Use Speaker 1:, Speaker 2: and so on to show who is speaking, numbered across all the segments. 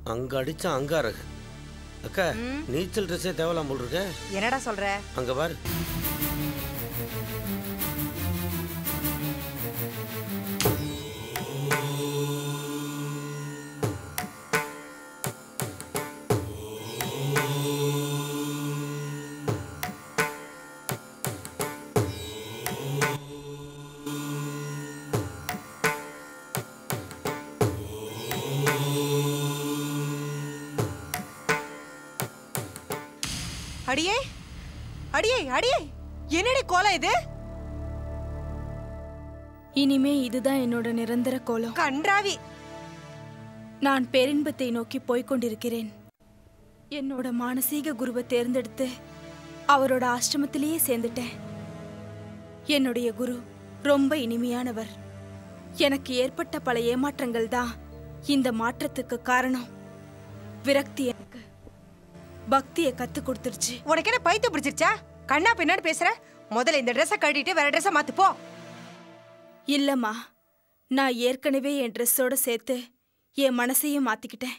Speaker 1: அங்க அடிச்சா அங்க அழகு. அக்கா நீச்சல் ட்ரெஸ்ஸே தேவலாம் போல் இருக்க.
Speaker 2: என்னடா சொல்ற?
Speaker 1: அங்க பாரு.
Speaker 2: அடியே அடியே அடியே, என்னடி கோலம் இது?
Speaker 3: இனிமே இதுதான் என்னோட நிரந்தர கோலம்.
Speaker 2: கன்றாவி.
Speaker 3: நான் பேரின்பத்தை நோக்கி போய்கொண்டிருக்கிறேன். என்னோட மானசீக குருவை தேர்ந்தெடுத்து அவரோட ஆசிரமத்திலேயே சேர்ந்துட்டேன். என்னுடைய குரு ரொம்ப இனிமையானவர். எனக்கு ஏற்பட்ட பல ஏமாற்றங்கள் தான் இந்த மாற்றத்துக்கு காரணம். விரக்தி எனக்கு பக்தியை கத்து கொடுத்துருச்சு.
Speaker 2: உனக்கு என்ன பைத்தியம் பிடிச்சிருச்சா? கண்ணா பின்னாடி பேசுற. முதல்ல இந்த ட்ரெஸ்ஸை கட்டிட்டு வேற ட்ரெஸ்ஸை மாத்து போ.
Speaker 3: இல்லம்மா, நான் ஏற்கனவே என் ட்ரெஸ்ஸோட சேர்த்து என் மனசையும் மாத்திக்கிட்டேன்.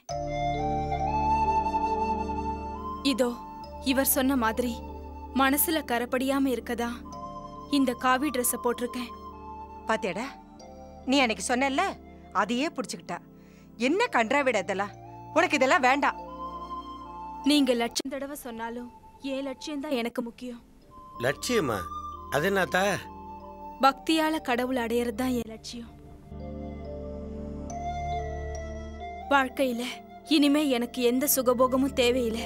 Speaker 3: இதோ இவர் சொன்ன மாதிரி மனசுல கரப்படியாம இருக்கதா இந்த காவி ட்ரெஸ்ஸை போட்டிருக்கேன்.
Speaker 2: பாத்தியாடா, நீ அன்னைக்கு சொன்னல, அதையே பிடிச்சுக்கிட்டா. என்ன கன்றாவிட இதெல்லாம்? உனக்கு இதெல்லாம் வேண்டாம்.
Speaker 3: நீங்க லட்சம் தடவை சொன்னாலும் என் லட்சியம் தான் எனக்கு முக்கியம்.
Speaker 1: லட்சியமா? அது என்னத்தா?
Speaker 3: பக்தியால கடவுள் அடையறது தான் என் லட்சியம். வாழ்க்கையில இனிமே எனக்கு எந்த சுகபோகமும் தேவையில்லை.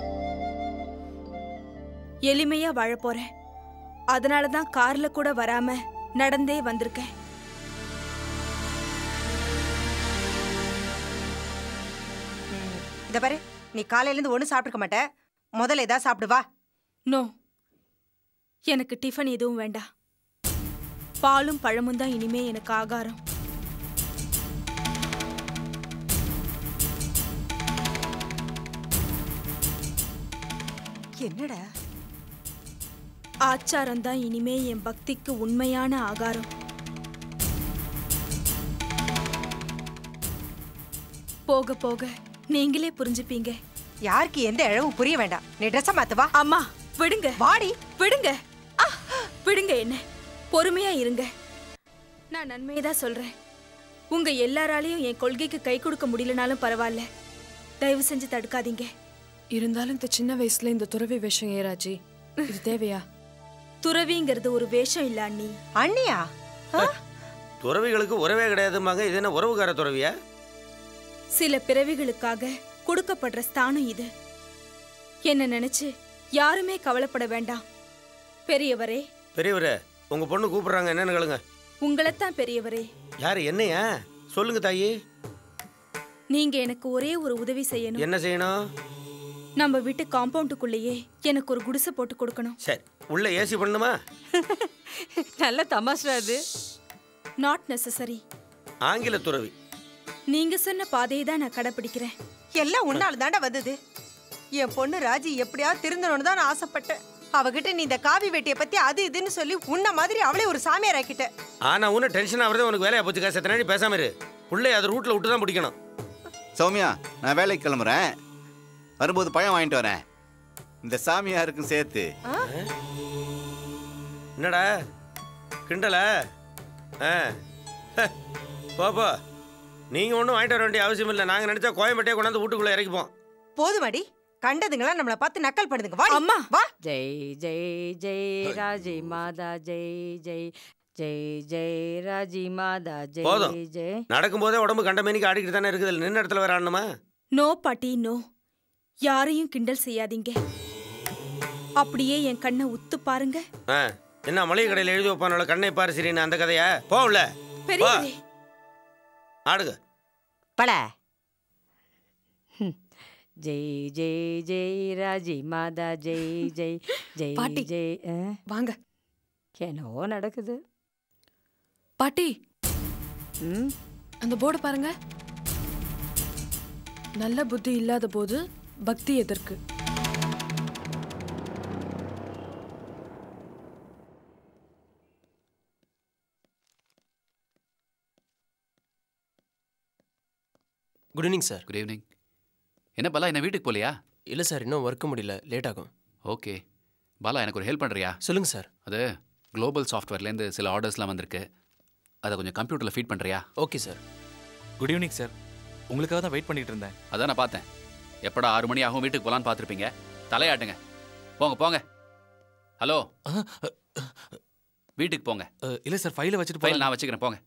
Speaker 3: எளிமையா வாழ போறேன். அதனாலதான் கார்ல கூட வராம நடந்தே வந்திருக்கேன்.
Speaker 2: இத பாரு, நீ காலையில இருந்து ஒண்ணு சாப்பிட்டுக்க மாட்ட. முதல்ல ஏதாவது சாப்பிடு வா.
Speaker 3: நோ, எனக்கு டிஃபன் எதுவும் வேண்டாம். பாலும் பழமும் தான் இனிமே எனக்கு ஆகாரம்.
Speaker 2: என்னடா?
Speaker 3: ஆச்சாரம் தான் இனிமே என் பக்திக்கு உண்மையான ஆகாரம். போக போக நீங்களே புரிஞ்சுப்பீங்க.
Speaker 2: யாருக்கு எந்த இழவும் புரிய வேண்டாம். நீ ட்ரெஸ்ஸை மாத்து வா.
Speaker 3: அம்மா விடுங்க.
Speaker 2: வாடி.
Speaker 3: விடுங்க. விடுங்க, என்ன பொறுமையா இருங்க. நான் நன்மையை தான் சொல்றேன். உங்க எல்லாராலையும் என் கொள்கைக்கு கை கொடுக்க முடியலனாலும் பரவாயில்ல. தயவு செஞ்சு தடுக்காதீங்க.
Speaker 4: இருந்தாலும் இந்த சின்ன வயசுல இந்த துறவி வேஷம் ஏராஜி, இது தேவையா?
Speaker 3: துறவிங்கிறது ஒரு வேஷம் இல்ல அண்ணி.
Speaker 2: அண்ணியா?
Speaker 1: துறவிகளுக்கு உறவே கிடையாதுமாங்க. இது என்ன உறவுகார துறவியா?
Speaker 3: சில பிறவிகளுக்காக கொடுக்கப்படுற ஸ்தானம் இது. என்ன நினைச்சு யாருமே கவலைப்பட வேண்டாம். பெரியவரே.
Speaker 1: பெரியவரே, உங்க பொண்ணு கூப்பிடுறாங்க, என்னன்னு கேளுங்க.
Speaker 3: உங்களைத்தான் பெரியவரே.
Speaker 1: யாரு? என்னையா? சொல்லுங்க தாயி.
Speaker 3: நீங்க எனக்கு ஒரே ஒரு உதவி செய்யணும்.
Speaker 1: என்ன செய்யணும்?
Speaker 3: நம்ம வீட்டு காம்பவுண்டுக்குள்ளேயே எனக்கு ஒரு குடிசை போட்டு கொடுக்கணும்.
Speaker 1: சரி, உள்ள ஏசி பண்ணணுமா?
Speaker 5: நல்ல தமாஷா அது.
Speaker 3: Not necessary.
Speaker 1: ஆங்கில துறவி.
Speaker 3: நீங்க சொன்ன பாதையை தான் நான் கடைபிடிக்கிறேன்.
Speaker 2: எல்லாம் உன்னால தாண்டா வந்தது. என் பொண்ணு ராஜி எப்படியாவது திருந்தணும்னு தான் நான் ஆசைப்பட்டேன். அவகிட்ட நீ இந்த காவி வேட்டியை பத்தி அது இதுன்னு சொல்லி உன்ன மாதிரி அவளே ஒரு சாமியார் ஆக்கிட்ட.
Speaker 1: ஆனா உன்ன டென்ஷன் ஆவறதே உனக்கு வேலையா போச்சுக்கா. செத்தனாடி பேசாம இரு. புள்ளை அது ரூட்ல விட்டு தான் பிடிக்கணும்.
Speaker 6: சௌமியா, நான் வேலைக்கு கிளம்புறேன். வரும்போது பழம் வாங்கிட்டு வரேன். இந்த சாமியாருக்கும் சேர்த்து.
Speaker 1: என்னடா கிண்டல? போப்போ, நீங்க ஒன்றும் வாங்கிட்டு வர வேண்டிய அவசியம் இல்லை. நாங்க நினைச்சா கோயம்பேட்டையை கொண்டாந்து வீட்டுக்குள்ள இறக்கிப்போம்.
Speaker 2: போதுமாடி, கண்டதுங்களா நம்மளை பார்த்து நக்கல் பண்ணுதுங்க. வா
Speaker 3: அம்மா
Speaker 2: வா.
Speaker 5: ஜெய் ஜெய் ஜெய் ராஜி மாதா ஜெய் ஜெய் ஜெய் ஜெய் ராஜி மாதா ஜெய் ஜெய்.
Speaker 1: நடக்கும்போதே உடம்பு கண்ட மேனிக்கு ஆடிக்கிட்டு தானே இருக்குது. நின்ன இடத்துல வேற ஆடணுமா?
Speaker 3: நோ பாட்டி, நோ. யாரையும் கிண்டல் செய்யாதீங்க. அப்படியே என் கண்ணை உத்து பாருங்க.
Speaker 1: என்ன மளிகை கடையில் எழுதி வைப்பானோட கண்ணை பாரு சரின்னு அந்த கதையா? போகல
Speaker 3: பெரியவரே.
Speaker 1: ஆடுங்க
Speaker 5: பல. ஜெய் ஜெய் ஜெய் ராஜி மாதா ஜெய் ஜெய் ஜெய்
Speaker 4: பாட்டி,
Speaker 5: ஜெய்.
Speaker 4: வாங்க.
Speaker 5: என்னவோ நடக்குது
Speaker 4: பாட்டி. அந்த போர்டு பாருங்க. நல்ல புத்தி இல்லாத போது பக்தி எதற்கு?
Speaker 7: Good evening sir.
Speaker 8: Good evening.
Speaker 7: என்ன பாலா, என்ன வீட்டுக்கு போகலையா?
Speaker 8: இல்லை சார், இன்னும் ஒர்க் முடியல, லேட் ஆகும்.
Speaker 7: ஓகே பாலா, எனக்கு ஒரு ஹெல்ப் பண்ணுறியா?
Speaker 8: சொல்லுங்கள் சார்.
Speaker 7: அது குளோபல் சாஃப்ட்வேர்லேருந்து சில ஆர்டர்ஸ்லாம் வந்திருக்கு, அதை கொஞ்சம் கம்ப்யூட்டரில் ஃபீட் பண்ணுறியா?
Speaker 8: Okay sir.
Speaker 9: Good evening sir. உங்களுக்காக தான் வெயிட் பண்ணிட்டு இருந்தேன்.
Speaker 7: அதான் நான் பார்த்தேன். எப்படா 6 மணி ஆகும் வீட்டுக்கு போகலான்னு பார்த்துருப்பீங்க. தலையாட்டுங்க, போங்க போங்க. ஹலோ, வீட்டுக்கு போங்க.
Speaker 9: இல்லை சார், ஃபைலை வச்சுட்டு
Speaker 7: ஃபைல் நான் வச்சுக்கிறேன், போங்க.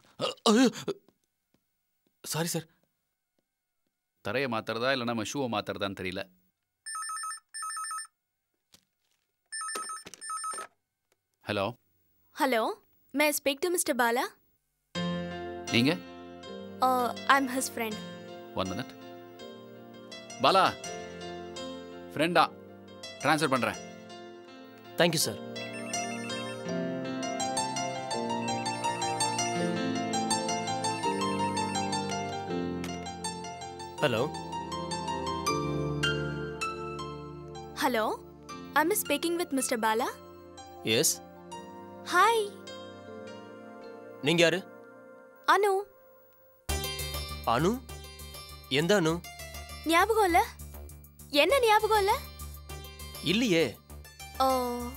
Speaker 9: Sorry sir.
Speaker 7: தரையை மாத்துறதா இல்லை நம்ம ஷூவை மாத்துறதான்னு தெரியல. Hello
Speaker 3: hello, may I speak to mister Bala?
Speaker 7: நீங்க?
Speaker 3: I am his friend.
Speaker 7: 1 minute. Bala ஃப்ரெண்டா, ட்ரான்ஸ்ஃபர் பண்ணுறேன்.
Speaker 8: Thank you sir. Hello
Speaker 3: hello, I am speaking with mister Bala.
Speaker 8: Yes.
Speaker 3: Hi.
Speaker 8: நீங்கள் யாரு?
Speaker 3: அனு.
Speaker 8: அனு? எந்த அனு?
Speaker 3: ஞாபகம் இல்ல? என்ன ஞாபகம் இல்ல?
Speaker 8: இல்லையே.
Speaker 3: ஓ,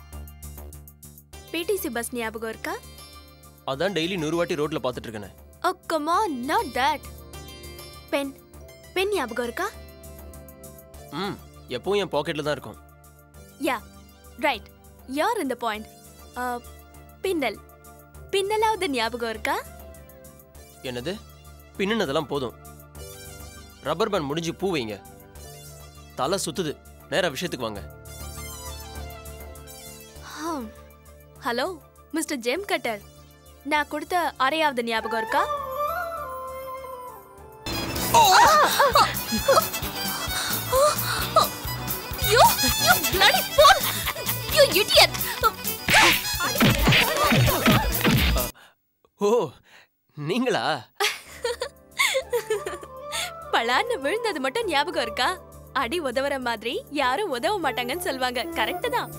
Speaker 3: பிடிசி பஸ் ஞாபகம் இருக்கா?
Speaker 8: அதான் டெய்லி 100 வாட்டி ரோட்ல பார்த்துட்டு இருக்கேன்.
Speaker 3: Oh come on, not that. Pen pen ஞாபகம் இருக்கா?
Speaker 8: எப்பவும் என் பாக்கெட்ல தான் இருக்கும்.
Speaker 3: Yeah right, you're in the point. பின்னல் பின்னலாவது ஞாபகம் இருக்கா?
Speaker 8: என்னது? பின்னுனதெல்லாம் போதும். ரப்பர் பேண்ட் முடிஞ்சு பூ வைங்க. தலை சுத்துது. நேரா விஷயத்துக்கு வாங்க.
Speaker 3: ஹலோ மிஸ்டர் ஜெம் கட்டர், நான் கொடுத்த அறையாவது ஞாபகம் இருக்கா? You bloody fool! You idiot!
Speaker 8: ஓ, நீங்களா?
Speaker 3: பளான்னு விழுந்தது மட்டும் ஞாபகம் இருக்கா? அடி உதவுற மாதிரி யாரும் உதவ மாட்டாங்கன்னு சொல்வாங்க. கரெக்ட் தான்.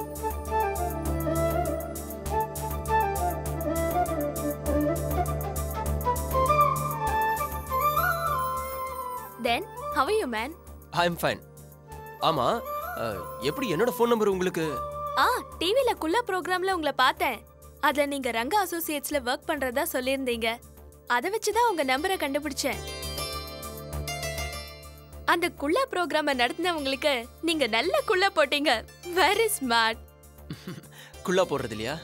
Speaker 3: Then how are you man?
Speaker 8: I am fine. ஆமா, எப்படி என்னோட ஃபோன் நம்பர் உங்களுக்கு?
Speaker 3: டிவில குள்ள ப்ரோக்ராம்ல உங்களை பார்த்தேன். அதுல நீங்க ரங்க அசோசியேட்ஸ்ல வர்க் பண்றதா சொல்லியிருந்தீங்க. அதை வச்சுதான் உங்க நம்பரை கண்டுபிடிச்சேன். அந்த குள்ள ப்ரோக்ராம நடத்தினவங்களுக்கு நீங்க நல்ல குள்ள போட்டீங்க. Very smart.
Speaker 8: குள்ளா போடுறது இல்லையா?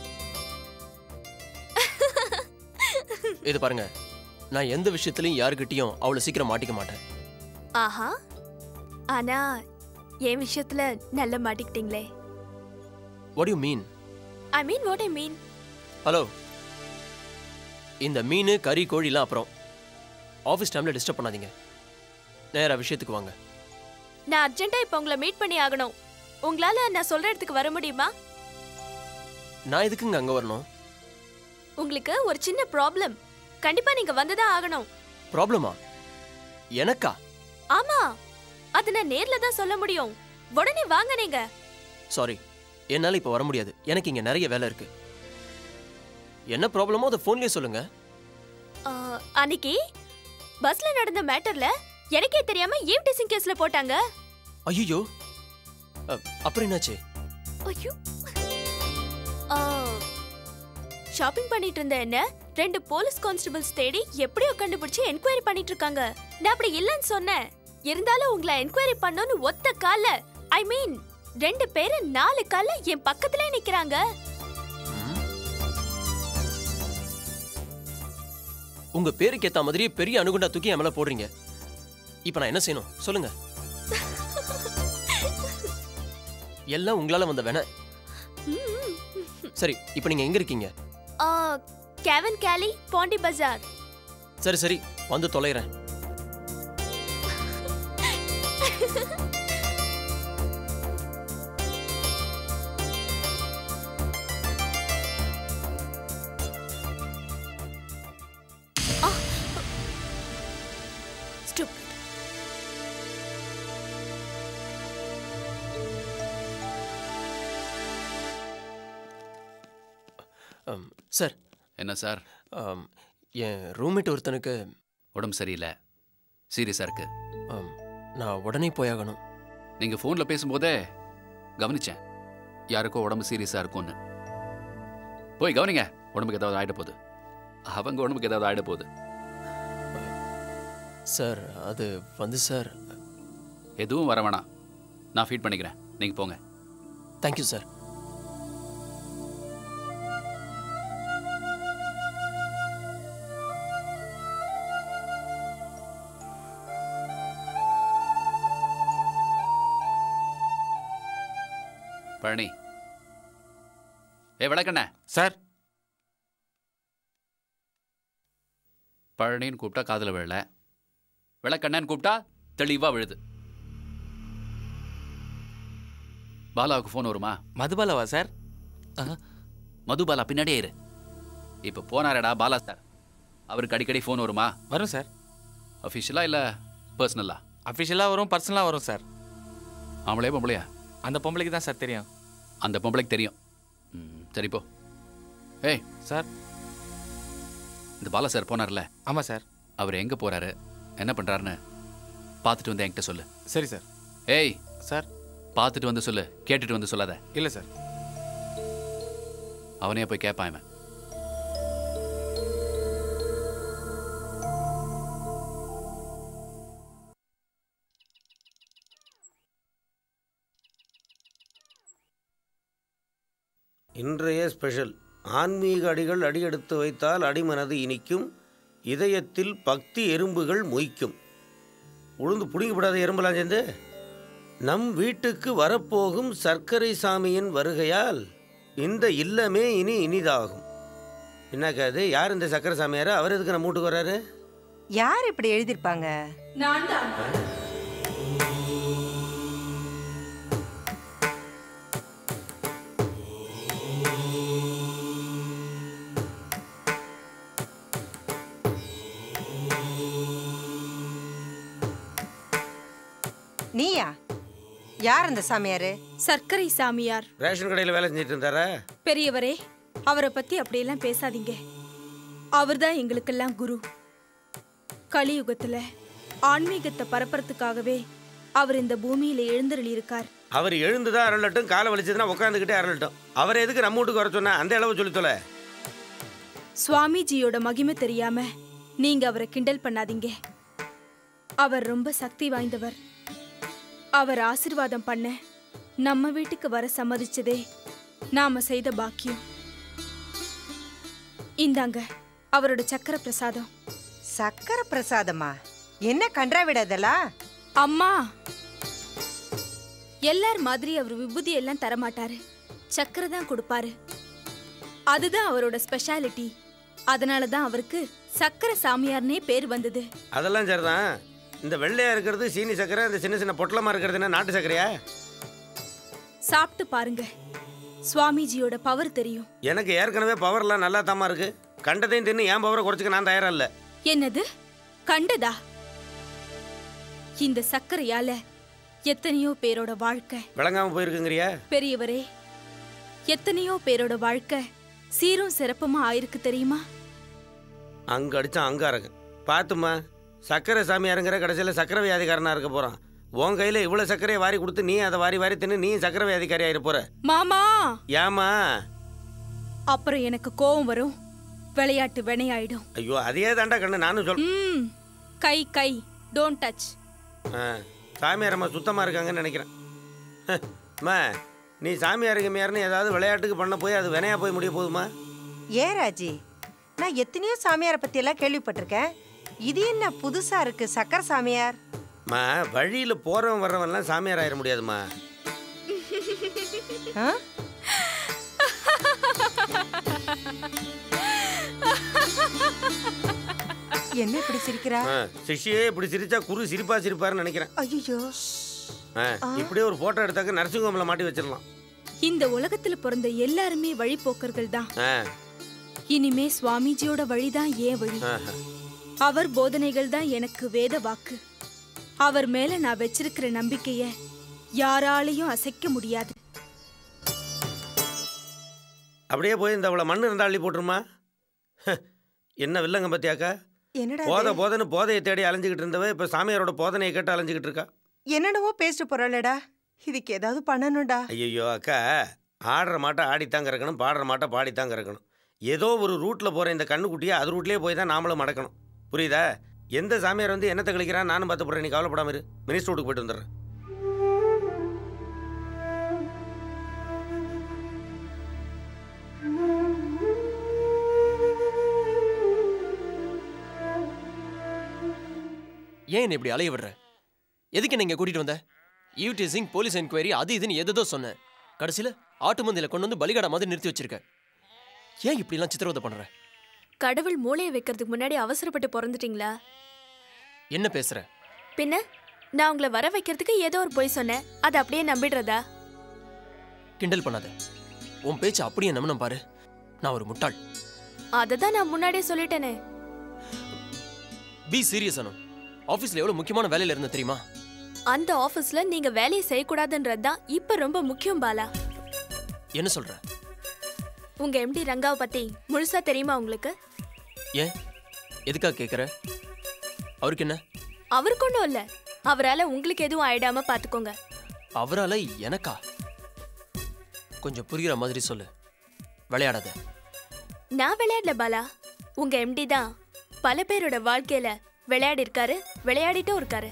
Speaker 8: இது பாருங்க, நான் எந்த விஷயத்திலையும் யாருக்கிட்டையும் அவ்வளவு சீக்கிரம் மாட்டிக்க மாட்டேன்.
Speaker 3: ஆஹா, ஆனா என் விஷயத்துல நல்ல மாட்டிக்கிட்டீங்களே.
Speaker 8: What do you mean?
Speaker 3: I mean what I mean.
Speaker 8: Hello, இந்த மீன் கறி கோழிலாம் அப்புறம் ஆஃபீஸ் டைம்ல டிஸ்டர்ப் பண்ணாதீங்க. நேரா விஷயத்துக்கு வாங்க.
Speaker 3: நான் அர்ஜென்ட்டா இப்ப உங்களை மீட் பண்ணி ஆகணும். உங்களால நான் சொல்ற இடத்துக்கு வர முடியுமா?
Speaker 8: நான் எதுக்குங்க அங்க வரணும்?
Speaker 3: உங்களுக்கு ஒரு சின்ன ப்ராப்ளம். கண்டிப்பா நீங்க வந்துதான் ஆகணும்.
Speaker 8: ப்ராப்ளமா? எனக்கா?
Speaker 3: ஆமா, அது நான் நேர்ல தான் சொல்ல முடியும். உடனே வாங்க நீங்க.
Speaker 8: சாரி, என்னால இப்ப வர முடியாது. எனக்கு இங்க நிறைய வேலை இருக்கு. என்ன ப்ராப்ளமோ அதை போன்லயே சொல்லுங்க.
Speaker 3: அன்னைக்கு பஸ்ல நடந்த மேட்டர்ல எனக்கே தெரியாம ஈவ் டீசிங் கேஸ்ல போட்டாங்க.
Speaker 8: ஐயோ, அப்புறம் என்னாச்சு?
Speaker 3: ஐயோ, ஷாப்பிங் பண்ணிட்டு இருந்த என்ன 2 போலீஸ் கான்ஸ்டபிள்ஸ் தேடி எப்படியோ கண்டுபிடிச்சு என்கொயரி பண்ணிட்டு இருக்காங்க. நான் அப்படி இல்லைன்னு சொன்னேன். இருந்தாலும் உங்களை என்கொயரி பண்ணணும்னு ஒத்த கால்ல, ஐ மீன் 2 பேரு 4 கால்ல என் பக்கத்திலே நிக்கிறாங்க.
Speaker 8: உங்க பேருக்கு ஏத்த மாதிரி பெரிய அணுகுண்டா தூக்கி என் மேல போடுறீங்க. இப்ப நான் என்ன செய்யணும் சொல்லுங்க. எல்லாம் உங்களால வந்த வேணா. சரி, இப்ப நீங்க எங்க இருக்கீங்க?
Speaker 3: கேவன் கேலி, பாண்டி பஜார்.
Speaker 8: சரி சரி, வந்து தொலைறேன். சார்.
Speaker 7: என்ன சார்?
Speaker 8: என் ரூம்மேட் ஒருத்தனுக்கு
Speaker 7: உடம்பு சரியில்லை, சீரியஸாக இருக்கு.
Speaker 8: நான் உடனே போயாகணும்.
Speaker 7: நீங்க ஃபோன்ல பேசும்போதே கவனிச்சேன், யாருக்கோ உடம்பு சீரியஸா இருக்கும்னு. போய் கவனிங்க, உடம்புக்கு ஏதாவது ஆயிட போகுது. அவங்க உடம்புக்கு ஏதாவது ஆயிட போகுது.
Speaker 8: சார் அது வந்து சார்.
Speaker 7: எதுவும் வர வேணாம், நான் ஃபீட் பண்ணிக்கிறேன், நீங்க போங்க.
Speaker 8: Thank you sir.
Speaker 7: பழனி, விளக்கண்ண
Speaker 9: சார்.
Speaker 7: பழனின்னு கூப்பிட்டா காதுல விழல, விளக்கண்ணன்னு கூப்பிட்டா தெளிவா விழுது. பாலாவுக்கு ஃபோன் வருமா?
Speaker 9: மதுபாலாவா சார்?
Speaker 7: மதுபாலா பின்னாடியே இரு. இப்போ போனாரடா பாலா சார், அவருக்கு அடிக்கடி ஃபோன் வருமா?
Speaker 9: வரும் சார்.
Speaker 7: அஃபிஷியலா இல்லை பர்சனலா?
Speaker 9: அஃபிஷியலாக வரும், பர்சனலாக வரும் சார்.
Speaker 7: ஆம்பளையா பொம்பளையா?
Speaker 9: அந்த பொம்பளைக்கு தான் சார் தெரியும்.
Speaker 7: அந்த பொம்பளைக்கு தெரியும். சரி போ. ஏய்
Speaker 9: சார்.
Speaker 7: இந்த பாலா சார் போனார்ல?
Speaker 9: ஆமாம் சார்.
Speaker 7: அவர் எங்கே போகிறாரு, என்ன பண்ணுறாருன்னு பார்த்துட்டு வந்து என்கிட்ட சொல்லு.
Speaker 9: சரி சார்.
Speaker 7: ஏய்
Speaker 9: சார்.
Speaker 7: பார்த்துட்டு வந்து சொல்லு, கேட்டுட்டு வந்து சொல்லாத.
Speaker 9: இல்லை சார்.
Speaker 7: அவனே போய் கேட்பான் இவன்.
Speaker 1: இன்றைய ஸ்பெஷல் ஆன்மீக அடிகள் அடியெடுத்து வைத்தால் அடிமனது இனிக்கும், இதயத்தில் பக்தி எறும்புகள் மொய்க்கும். உளுந்து பிடிங்கப்படாத எறும்பெல்லாம் சேர்ந்து நம் வீட்டுக்கு வரப்போகும் சர்க்கரை சாமியின் வருகையால் இந்த இல்லமே இனி இனிதாகும். என்னக்காது, யார் இந்த சர்க்கரை சாமியாரா? அவர் எதுக்கு நம்ம வீட்டுக்கு வர்றாரு?
Speaker 2: யார் இப்படி எழுதியிருப்பாங்க?
Speaker 3: நான் தான்.
Speaker 2: நீயா? யார் அந்த சாமியாரு?
Speaker 3: சர்க்கரை சாமியார்.
Speaker 1: ரேஷன் கடையில் வேலை செஞ்சுட்டு இருந்தாரா?
Speaker 3: பெரியவரே, அவரை பத்தி அப்படியெல்லாம் பேசாதீங்க. அவர்தான் எங்களுக்கெல்லாம் குரு. கலியுகத்துல ஆன்மீகத்தை பரப்புறதுக்காகவே அவர் இந்த பூமியில எழுந்தருளி இருக்கார்.
Speaker 1: அவர் எழுந்துதான் அருளட்டும், காலை வலிச்சதுன்னா உட்காந்துக்கிட்டே அருளட்டும். அவர் எதுக்கு நம்ம வீட்டுக்கு வர சொன்னா? அந்த அளவு சொல்லித்தோல.
Speaker 3: சுவாமிஜியோட மகிமை தெரியாம நீங்க அவரை கிண்டல் பண்ணாதீங்க. அவர் ரொம்ப சக்தி வாய்ந்தவர். அவர் ஆசீர்வாதம் பண்ண நம்ம வீட்டுக்கு வர சம்மதிச்சதே நாம செய்த பாக்கியம். இந்தாங்க அவரோட சக்கர பிரசாதம்.
Speaker 2: சக்கர பிரசாதமா? என்ன கன்றாவிடாதெல்லாம்?
Speaker 3: அம்மா, எல்லார் மாதிரி அவர் விபூதி எல்லாம் தரமாட்டாரு, சக்கரை தான் கொடுப்பாரு. அதுதான் அவரோட ஸ்பெஷாலிட்டி. அதனாலதான் அவருக்கு சக்கரை சாமியார்னே பேர் வந்தது.
Speaker 1: அதெல்லாம் சரிதான். இந்த வெள்ளையா இருக்கிறது சீனி சக்கரை, இந்த சின்ன சின்ன பொட்டலமா இருக்கிறது என்ன நாட்டு சக்கரையா?
Speaker 3: சாப்பிட்டு பாருங்க, சுவாமிஜியோட பவர் தெரியும்.
Speaker 1: எனக்கு ஏற்கனவே பவர்லாம் நல்லா தாமா இருக்கு. கண்டதையும் தின்னு என் பவரை குறைச்சிக்க நான் தயாரா இல்ல.
Speaker 3: என்னது கண்டதா? இந்த சக்கரையால எத்தனையோ பேரோட வாழ்க்கை
Speaker 1: விளங்காம போயிருக்குங்கறியா?
Speaker 3: பெரியவரே, எத்தனையோ பேரோட வாழ்க்கை சீரும் சிறப்புமா ஆயிருக்கு தெரியுமா?
Speaker 1: அங்க அடிச்சா அங்க அரங்க. பாத்துமா, சக்கரை சாமியாருங்கிற கடைசியில சக்கரை வியாதிக்காரனா இருக்க போறான். உன் கையில இவ்வளவு சக்கரையை வாரி கொடுத்து நீ அதை வாரி வாரி தின்னு நீ சக்கரை வியாதிக்காரி ஆயிர போற.
Speaker 3: மாமா,
Speaker 1: ஏமா?
Speaker 3: அப்புறம் எனக்கு கோபம் வரும், விளையாட்டு வினையாயிடும்.
Speaker 1: ஐயோ, அதே தாண்டா கண்ணு நானும் சொல்றேன்.
Speaker 3: கை கை டோன்ட் டச்.
Speaker 1: சாமியார் அம்மா சுத்தமா இருக்காங்கன்னு நினைக்கிறேன். அம்மா, நீ சாமியாருக்கு மேயர்னு ஏதாவது விளையாட்டுக்கு பண்ண போய் அது வினையா போய் முடிய போகுதுமா?
Speaker 2: ஏன் ராஜி, நான் எத்தனையோ சாமியாரை பத்தி எல்லாம் கேள்விப்பட்டிருக்கேன். இது என்ன புதுசா இருக்கு சக்கர சாமியார்?
Speaker 1: மா, வழியில போறவன் வர்றவன்லாம் சாமியார் ஆயிட முடியாதுமா.
Speaker 2: என்ன இப்படி சிரிக்கிறா?
Speaker 1: சிஷியே இப்படி சிரிச்சா குரு சிரிப்பா சிரிப்பாருன்னு நினைக்கிறேன்.
Speaker 2: ஐயோ,
Speaker 1: இப்படியே ஒரு போட்டோ எடுத்தாக்க நரசிங்கம்ல மாட்டி வச்சிடலாம்.
Speaker 3: இந்த உலகத்துல பிறந்த எல்லாருமே வழிபோக்கர்கள் தான். இனிமே சுவாமிஜியோட வழிதான் ஏன் வழி. அவர் போதனைகள் தான் எனக்கு வேத வாக்கு. அவர் மேல நான் வச்சிருக்கிற நம்பிக்கைய யாராலையும் அசைக்க முடியாது.
Speaker 1: அப்படியே போய் இந்த அவளை மண்ணு இருந்தா அள்ளி போட்டுருமா? என்ன வில்லங்க பத்தியாக்கா?
Speaker 2: என்னடா
Speaker 1: போதைன்னு போதையை தேடி அலைஞ்சுக்கிட்டு இருந்தவ இப்ப சாமியாரோட போதனையை கேட்டு அலைஞ்சுக்கிட்டு இருக்கா.
Speaker 2: என்னென்னவோ பேசிட்டு போறாளடா. இதுக்கு ஏதாவது பண்ணணும்டா.
Speaker 1: ஐயோ அக்கா, ஆடுற மாட்டை ஆடித்தாங்க இருக்கணும், பாடுற மாட்டை பாடித்தாங்க இருக்கணும். ஏதோ ஒரு ரூட்டில் போகிற இந்த கண்ணுக்குட்டியை அது ரூட்லேயே போய் தான் நாமளும் மடக்கணும். புரியுதா? எந்த சாமியார் வந்து என்னத்தை கழிக்கிறான் நானும் பார்த்து போகிறேன். நீ கவலைப்படாம இரு. மினிஸ்டர் வீட்டுக்கு போயிட்டு வந்துடுறேன்.
Speaker 8: ஏன் என்ன இப்படி அலைய விடுற? எதுக்கு என்ன இங்க கூட்டிட்டு வந்த? ஈவ்டீசிங், போலீஸ் என்கொயரி, அது இதுன்னு எதோ சொன்னேன். கடைசியில ஆட்டு மந்தையில கொண்டு வந்து பலிகடா மாதிரி நிறுத்தி வச்சிருக்க. ஏன் இப்படி எல்லாம் சித்திரவதை பண்ற?
Speaker 3: கடவுள் மூளையை வைக்கிறதுக்கு முன்னாடி அவசரப்பட்டு பிறந்துட்டீங்களா?
Speaker 8: என்ன பேசுற?
Speaker 3: பின்ன நான் உங்களை வர வைக்கிறதுக்கு ஏதோ ஒரு பொய் சொன்னேன், அதை அப்படியே நம்பிடுறதா?
Speaker 8: கிண்டல் பண்ணாத. உன் பேச்சு அப்படியே நம்பினம் பாரு. நான் ஒரு முட்டாள்.
Speaker 3: அதை தான் நான் முன்னாடியே சொல்லிட்டேனே.
Speaker 8: Be serious Anu. ஆபீஸ்ல எவ்வளவு முக்கியமான வேலையில இருந்த தெரியுமா?
Speaker 3: அந்த ஆபீஸ்ல நீங்க வேலையை செய்யக்கூடாதுன்றது தான் இப்ப ரொம்ப முக்கியம் பாலா.
Speaker 8: என்ன சொல்ற?
Speaker 3: உங்க எம்டி ரங்காவை பத்தி முழுசா தெரியுமா உங்களுக்கு?
Speaker 8: ஏன் எதுக்காக கேக்குற? அவருக்கு என்ன?
Speaker 3: அவருக்கு ஒன்றும் இல்ல. அவரால உங்களுக்கு எதுவும் ஆயிடாம பாத்துக்கோங்க.
Speaker 8: அவரால எனக்கா? கொஞ்சம் புரியுற மாதிரி சொல்லு. விளையாடாத.
Speaker 3: நான் விளையாடல பாலா. உங்க எம்டி தான் பல பேரோட வாழ்க்கையில விளையாடி இருக்காரு, விளையாடிட்டும் இருக்காரு.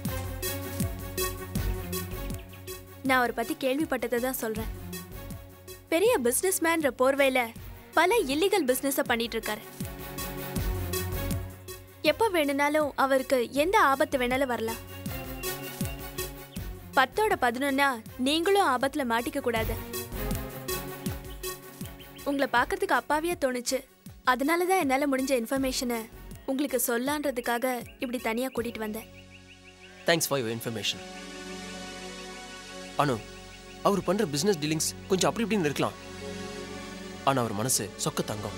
Speaker 3: நான் அவரை பத்தி கேள்விப்பட்டதை தான் சொல்றேன். பெரிய பிசினஸ் மேன்ற போர்வையில பல இல்லீகல் பிசினஸ பண்ணிட்டு இருக்காரு. எப்ப வேணும்னாலும் அவருக்கு எந்த ஆபத்து வேணாலும் வரலாம். 10ஓட 11 நீங்களும் ஆபத்துல மாட்டிக்க கூடாது. உங்களை பார்க்கறதுக்கு அப்பாவியா தோணுச்சு. அதனாலதான் என்னால முடிஞ்ச இன்ஃபர்மேஷனை உங்களுக்கு சொல்லான்றதுக்காக இப்படி தனியா கூட்டிட்டு வந்தேன்.
Speaker 8: Thanks for your information. Anu, அவர் பண்ற பிசினஸ் டீலிங்ஸ் கொஞ்சம் அப்படி இப்படின்னு இருக்கலாம். ஆனா அவர் மனசு சொக்க தங்கம்.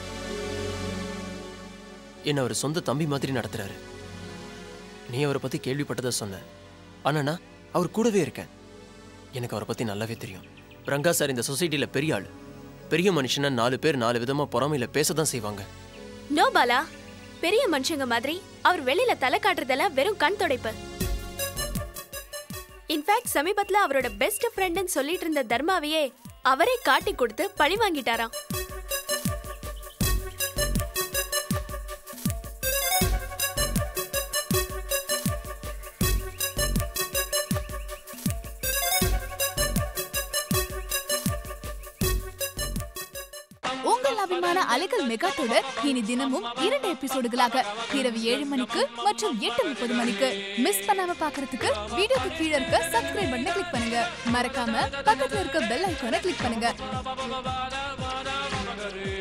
Speaker 8: என்ன அவர் சொந்த தம்பி மாதிரி நடத்துறாரு. நீ அவரை பத்தி கேள்விப்பட்டதை சொன்ன. ஆனா அவர் கூடவே இருக்கேன். எனக்கு அவரை பத்தி நல்லாவே தெரியும். ரங்கா சார் இந்த சொசைட்டில பெரிய ஆளு. பெரிய மனுஷனா 4 பேர் 4 விதமா பொறாமையில பேசதான் செய்வாங்க.
Speaker 3: நோ பாலா, பெரிய மனுஷங்க மாதிரி அவர் வெளியில தலை காட்டுறதெல்லாம் வெறும் கண் துடைப்பு. இன்ஃபேக்ட் சமீபத்துல அவரோட பெஸ்ட் ஃப்ரெண்ட்னு சொல்லிட்டு இருந்த தர்மாவையே அவரே காட்டி கொடுத்து பழி வாங்கிட்டாராம்.
Speaker 10: உங்கள் அபிமான அலைகள் மெகா தொடர் இனி தினமும் 2 எபிசோடுகளாக இரவு 7 மணிக்கு மற்றும் 8:30 மணிக்கு மிஸ் பண்ணாம பாக்குறதுக்கு வீடியோக்கு கீழே இருக்க சப்ஸ்கிரைப் பட்டனை கிளிக் பண்ணுங்க. மறக்காம பக்கத்துல இருக்க பெல் ஐகானை கிளிக் பண்ணுங்க.